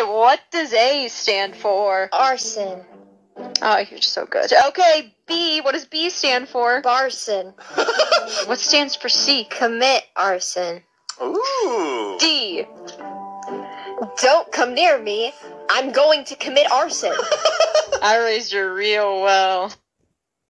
what does A stand for? Arson. Oh, you're just so good. Okay, B. What does B stand for? Barson. What stands for C? Commit arson. Ooh. D. Don't come near me. I'm going to commit arson. I raised her real well.